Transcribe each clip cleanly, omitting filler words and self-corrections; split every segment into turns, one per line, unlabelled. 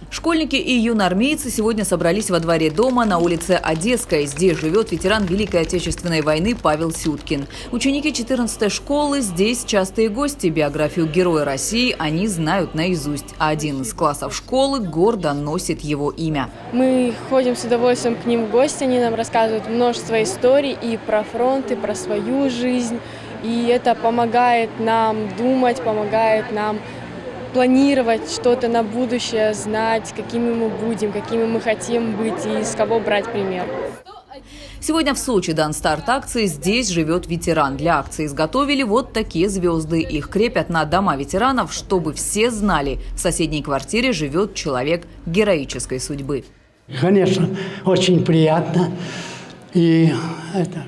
Школьники и юноармейцы сегодня собрались во дворе дома на улице Одесской. Здесь живет ветеран Великой Отечественной войны Павел Сюткин. Ученики 14-й школы здесь частые гости. Биографию Героя России они знают наизусть. А один из классов школы гордо носит его имя.
Мы ходим с удовольствием к ним в гости. Они нам рассказывают множество историй и про фронт, и про свою жизнь. И это помогает нам думать, помогает нам планировать что-то на будущее, знать, какими мы будем, какими мы хотим быть и с кого брать пример.
Сегодня в Сочи дан старт акции «Здесь живет ветеран». Для акции изготовили вот такие звезды. Их крепят на дома ветеранов, чтобы все знали, в соседней квартире живет человек героической судьбы.
Конечно, очень приятно. И это,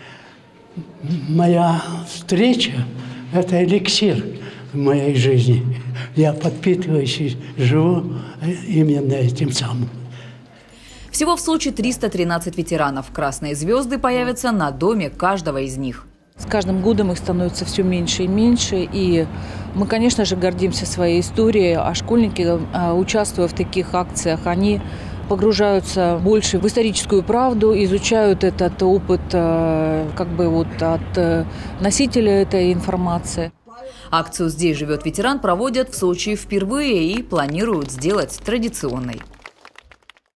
моя встреча – это эликсир в моей жизни. Я подпитываюсь и живу именно этим самым.
Всего в Сочи 313 ветеранов. Красные звезды появятся на доме каждого из них.
С каждым годом их становится все меньше и меньше. И мы, конечно же, гордимся своей историей. А школьники, участвуя в таких акциях, они погружаются больше в историческую правду, изучают этот опыт от носителя этой информации.
Акцию «Здесь живет ветеран» проводят в Сочи впервые и планируют сделать традиционной.